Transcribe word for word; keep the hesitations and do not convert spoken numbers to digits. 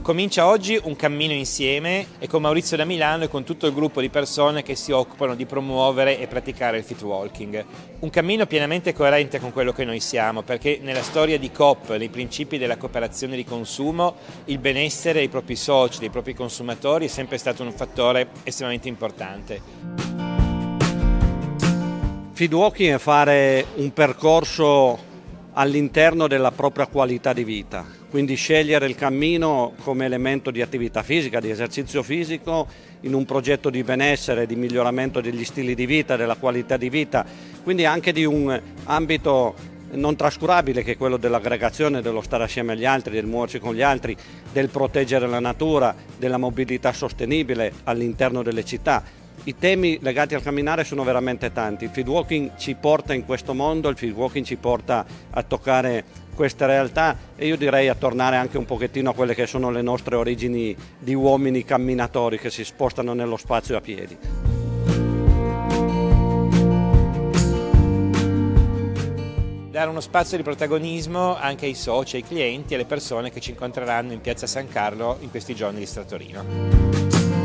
Comincia oggi un cammino insieme e con Maurizio da Milano e con tutto il gruppo di persone che si occupano di promuovere e praticare il fit walking. Un cammino pienamente coerente con quello che noi siamo, perché nella storia di Coop, nei principi della cooperazione di consumo, il benessere dei propri soci, dei propri consumatori è sempre stato un fattore estremamente importante. Fit walking è fare un percorso all'interno della propria qualità di vita, quindi scegliere il cammino come elemento di attività fisica, di esercizio fisico, in un progetto di benessere, di miglioramento degli stili di vita, della qualità di vita, quindi anche di un ambito non trascurabile che è quello dell'aggregazione, dello stare assieme agli altri, del muoversi con gli altri, del proteggere la natura, della mobilità sostenibile all'interno delle città. I temi legati al camminare sono veramente tanti, il fit walking ci porta in questo mondo, il fit walking ci porta a toccare queste realtà e io direi a tornare anche un pochettino a quelle che sono le nostre origini di uomini camminatori che si spostano nello spazio a piedi. Dare uno spazio di protagonismo anche ai soci, ai clienti e alle persone che ci incontreranno in piazza San Carlo in questi giorni di Stratorino.